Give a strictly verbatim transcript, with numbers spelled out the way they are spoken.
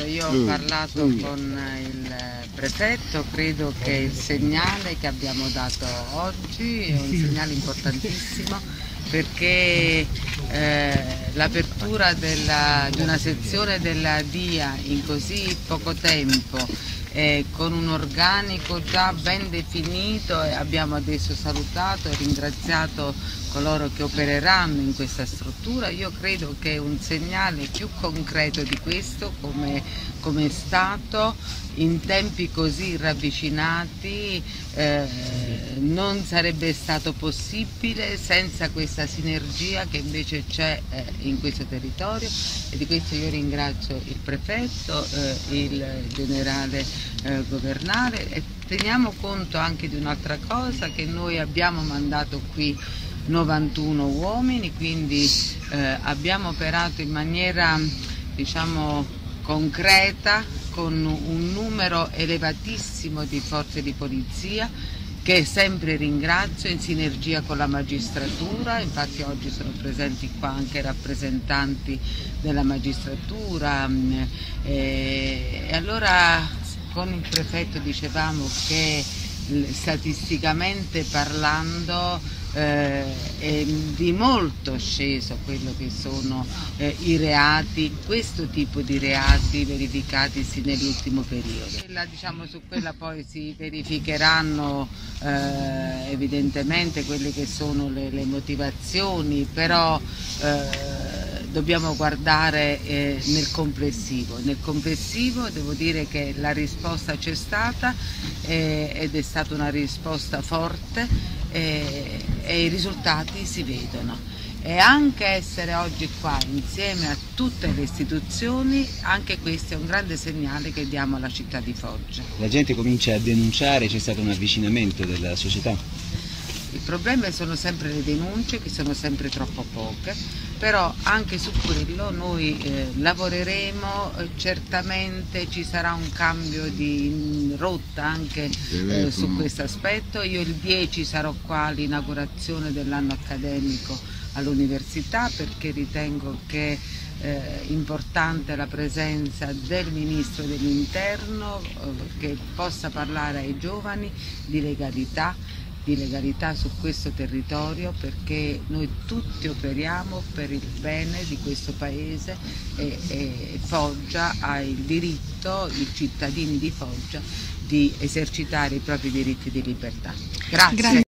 io ho parlato con il prefetto, credo che il segnale che abbiamo dato oggi è un segnale importantissimo, perché eh, l'apertura di una sezione della D I A in così poco tempo, eh, con un organico già ben definito, e abbiamo adesso salutato e ringraziato coloro che opereranno in questa struttura, io credo che un segnale più concreto di questo, come, come è stato in tempi così ravvicinati, eh, non sarebbe stato possibile senza questa sinergia che invece c'è eh, in questo territorio, e di questo io ringrazio il prefetto, eh, il generale eh, governale, e teniamo conto anche di un'altra cosa, che noi abbiamo mandato qui novantuno uomini, quindi eh, abbiamo operato in maniera, diciamo, concreta, con un numero elevatissimo di forze di polizia, che sempre ringrazio, in sinergia con la magistratura. Infatti oggi sono presenti qua anche rappresentanti della magistratura, e, e allora con il prefetto dicevamo che statisticamente parlando Eh, è di molto sceso quello che sono eh, i reati, questo tipo di reati verificatisi nell'ultimo periodo. Quella, diciamo, su quella poi si verificheranno eh, evidentemente quelle che sono le, le motivazioni, però eh, dobbiamo guardare eh, nel complessivo. Nel complessivo devo dire che la risposta c'è stata eh, ed è stata una risposta forte, E, e i risultati si vedono, e anche essere oggi qua insieme a tutte le istituzioni, anche questo è un grande segnale che diamo alla città di Foggia. La gente comincia a denunciare, c'è stato un avvicinamento della società? Il problema sono sempre le denunce, che sono sempre troppo poche, però anche su quello noi eh, lavoreremo, eh, certamente ci sarà un cambio di rotta anche eh, su questo aspetto. Io il dieci sarò qua all'inaugurazione dell'anno accademico all'università, perché ritengo che è eh, importante la presenza del Ministro dell'Interno, eh, che possa parlare ai giovani di legalità, di legalità su questo territorio, perché noi tutti operiamo per il bene di questo paese, e, e Foggia ha il diritto, i cittadini di Foggia, di esercitare i propri diritti di libertà. Grazie. Grazie.